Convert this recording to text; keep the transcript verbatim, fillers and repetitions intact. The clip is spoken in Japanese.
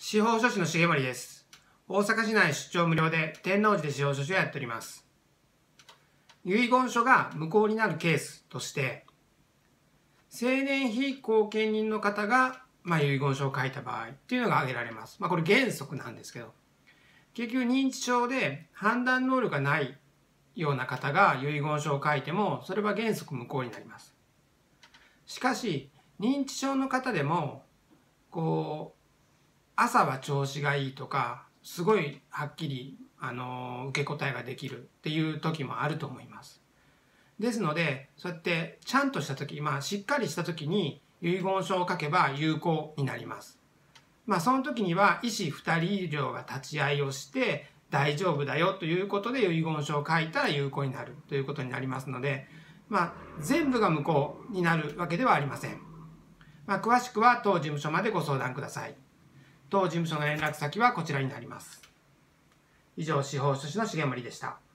司法書士の重森です。大阪市内出張無料で天王寺で司法書士をやっております。遺言書が無効になるケースとして、成年非後見人の方が、まあ、遺言書を書いた場合っていうのが挙げられます。まあ、これ原則なんですけど、結局認知症で判断能力がないような方が遺言書を書いても、それは原則無効になります。しかし、認知症の方でも、こう、朝は調子がいいとか、すごいはっきり、あの受け答えができるっていう時もあると思います。ですので、そうやってちゃんとした時、まあしっかりした時に遺言書を書けば有効になります。まあその時には医師ふたり以上が立ち会いをして大丈夫だよということで遺言書を書いたら有効になるということになりますので、まあ全部が無効になるわけではありません。まあ詳しくは当事務所までご相談ください。当事務所の連絡先はこちらになります。以上、司法書士の重森でした。